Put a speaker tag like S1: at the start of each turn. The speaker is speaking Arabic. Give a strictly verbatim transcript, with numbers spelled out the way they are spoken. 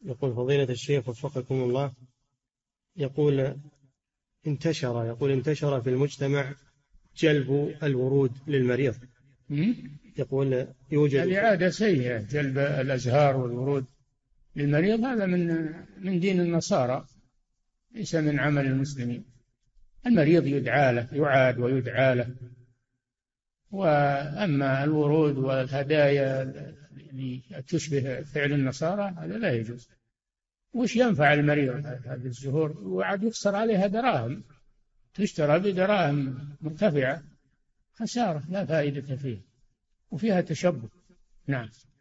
S1: يقول فضيلة الشيخ وفقكم الله، يقول انتشر يقول انتشر في المجتمع جلب الورود للمريض. يقول يوجد
S2: هذه عادة سيئة، جلب الأزهار والورود للمريض، هذا من من دين النصارى، ليس من عمل المسلمين. المريض يدعى له، يعاد ويدعى له. وأما الورود والهدايا اللي تشبه فعل النصارى هذا لا يجوز. وش ينفع المريض هذه الزهور؟ وعاد يخسر عليها دراهم، تشترى بدراهم مرتفعة، خسارة لا فائدة فيها، وفيها تشبه. نعم.